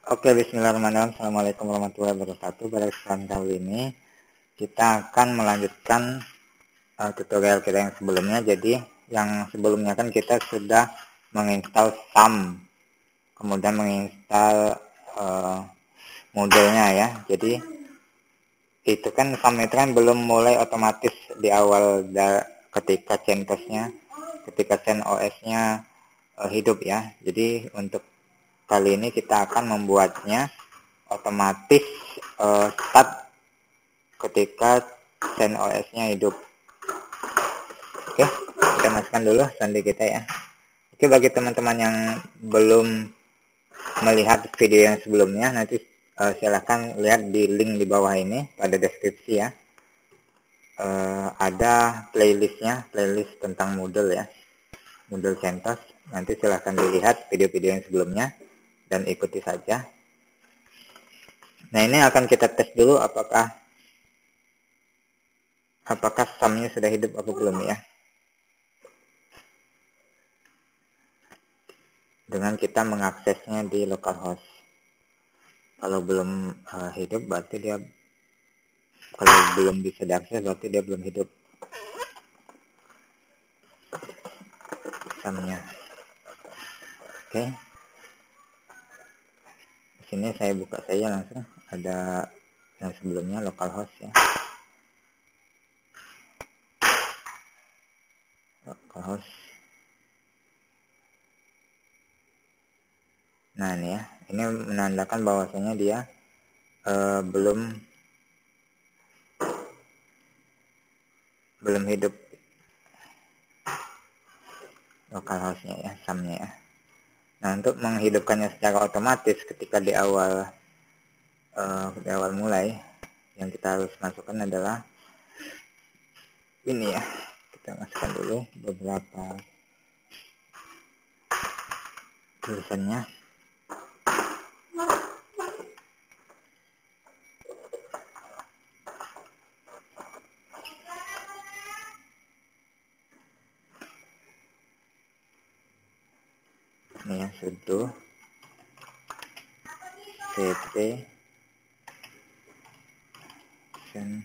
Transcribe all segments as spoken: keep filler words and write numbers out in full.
Oke, bismillahirrahmanirrahim. Assalamualaikum warahmatullahi wabarakatuh. Pada kesempatan kali ini kita akan melanjutkan uh, tutorial kita yang sebelumnya. Jadi yang sebelumnya kan kita sudah menginstal SAM, kemudian menginstal uh, modelnya ya. Jadi itu kan SAM itu kan belum mulai otomatis di awal ketika CentOS-nya, ketika CentOS-nya uh, hidup ya. Jadi untuk kali ini kita akan membuatnya otomatis uh, start ketika CentOS-nya hidup. Oke, kita masukkan dulu sandi kita ya. Oke, bagi teman-teman yang belum melihat video yang sebelumnya, nanti uh, silahkan lihat di link di bawah ini pada deskripsi ya. Uh, ada playlistnya, playlist tentang Moodle ya, Moodle CentOS. Nanti silahkan dilihat video-video yang sebelumnya dan ikuti saja. Nah, ini akan kita tes dulu apakah apakah SAM-nya sudah hidup atau belum ya. Dengan kita mengaksesnya di localhost. Kalau belum uh, hidup berarti dia kalau belum bisa diakses berarti dia belum hidup SAM-nya. Oke. Di sini saya buka saja langsung, ada yang sebelumnya localhost ya. Localhost. Nah, ini ya. Ini menandakan bahwasanya dia uh, belum belum hidup localhost-nya ya, SAM-nya ya. Nah, untuk menghidupkannya secara otomatis ketika di awal uh, di awal mulai, yang kita harus masukkan adalah ini ya. Kita masukkan dulu beberapa tulisannya. Ini ya, sudo cp sen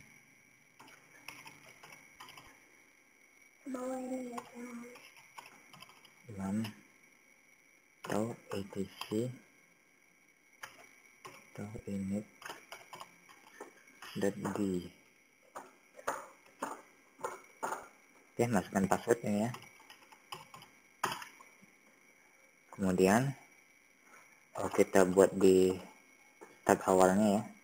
lam atau etc atau init dot d. Oke, masukkan passwordnya ya. Kemudian oh, kita buat di tab awalnya ya.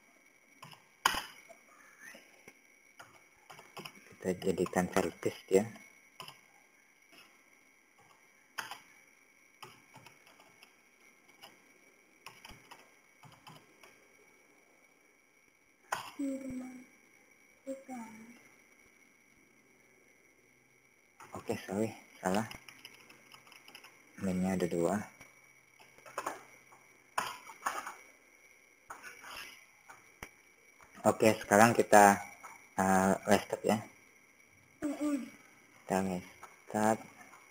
Kita jadikan service ya. Oke, sorry, salah. Mainnya ada dua. Oke, sekarang kita uh, restart ya. Kita restart.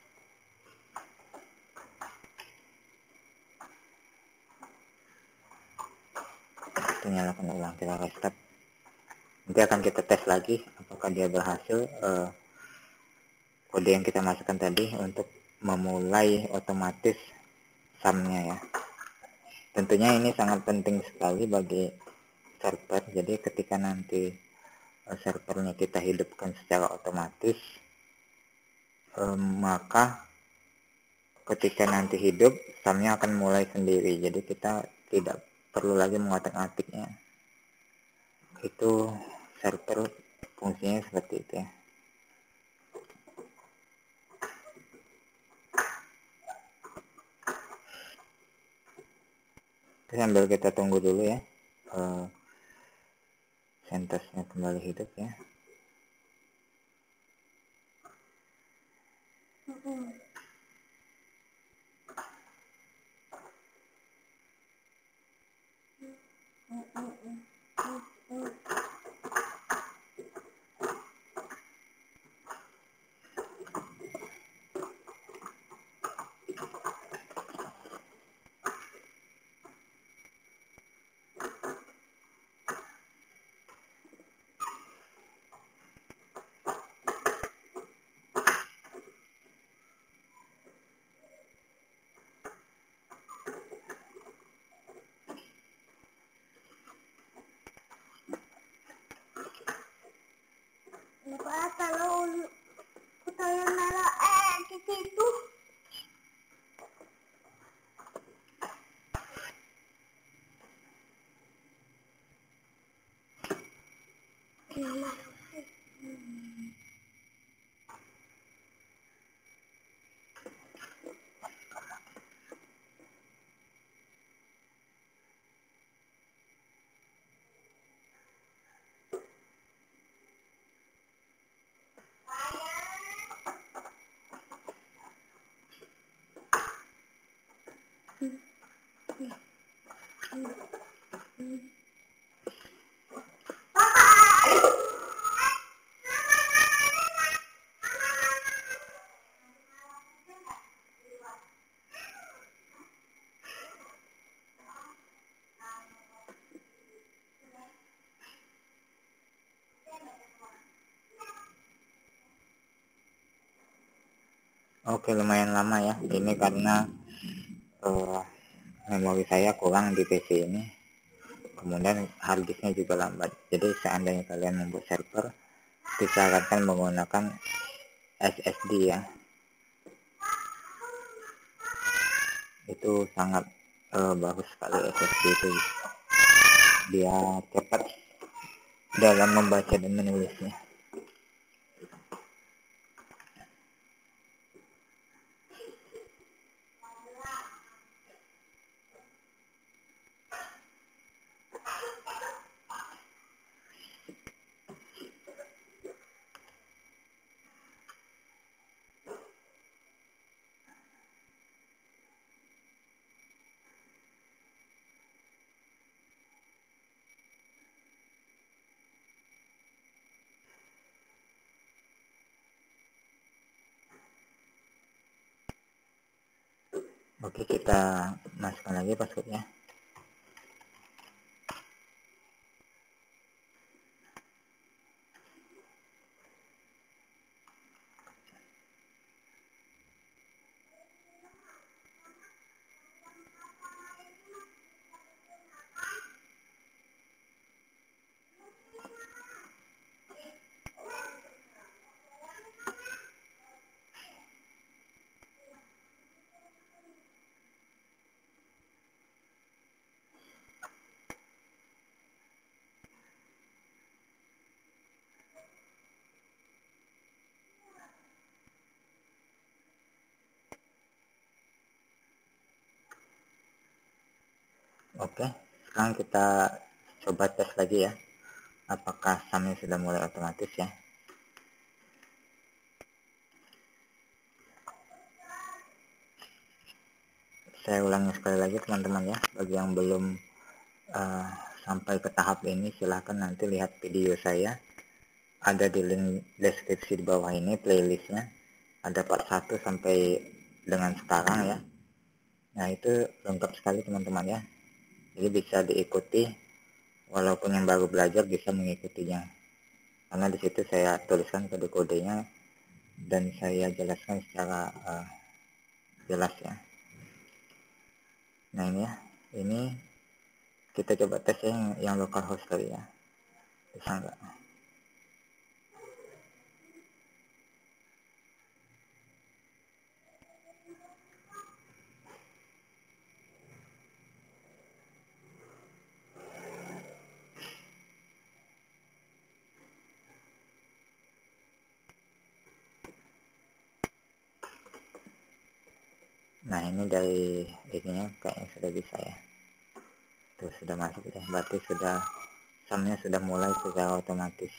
Kita nyalakan ulang, kita restart. Nanti akan kita tes lagi apakah dia berhasil uh, kode yang kita masukkan tadi untuk memulai otomatis SAM-nya ya. Tentunya ini sangat penting sekali bagi server. Jadi ketika nanti uh, servernya kita hidupkan secara otomatis, um, maka ketika nanti hidup SAM-nya akan mulai sendiri. Jadi kita tidak perlu lagi mengotak-atiknya. Itu server fungsinya seperti itu ya. Terus sambil kita tunggu dulu ya, uh, CentOS-nya kembali hidup ya. Oke, lumayan lama ya. Ini karena uh, memori saya kurang di P C ini. Kemudian harddisknya juga lambat. Jadi seandainya kalian membuat server, disarankan menggunakan S S D ya. Itu sangat uh, bagus sekali S S D itu. Dia cepat dalam membaca dan menulisnya. Oke, kita masukkan lagi passwordnya. Oke, sekarang kita coba tes lagi ya, apakah sumnya sudah mulai otomatis ya. Saya ulangi sekali lagi teman-teman ya, bagi yang belum uh, sampai ke tahap ini silahkan nanti lihat video saya, ada di link deskripsi di bawah ini playlistnya, ada part satu sampai dengan sekarang ya. Nah itu lengkap sekali teman-teman ya, jadi bisa diikuti, walaupun yang baru belajar bisa mengikutinya, karena disitu saya tuliskan kode-kodenya dan saya jelaskan secara uh, jelas ya. Nah ini ya, ini kita coba tes yang, yang localhost kali ya, bisa enggak? Nah ini dari ininya kayaknya sudah bisa ya, tuh sudah masuk ya, berarti sudah sumnya sudah mulai secara otomatis.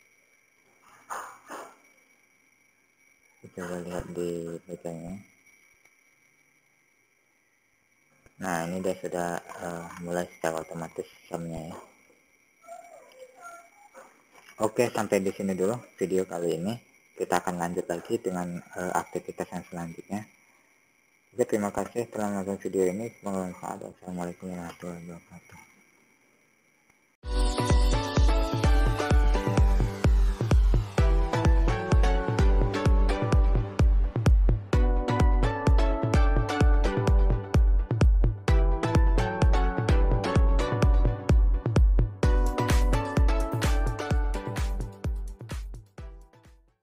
Kita coba lihat di bagiannya. Nah ini dia sudah uh, mulai secara otomatis sumnya ya. Oke, sampai di sini dulu video kali ini. Kita akan lanjut lagi dengan uh, aktivitas yang selanjutnya. Oke, terima kasih telah menonton video ini. Semoga bermanfaat. Wassalamualaikum warahmatullahi wabarakatuh.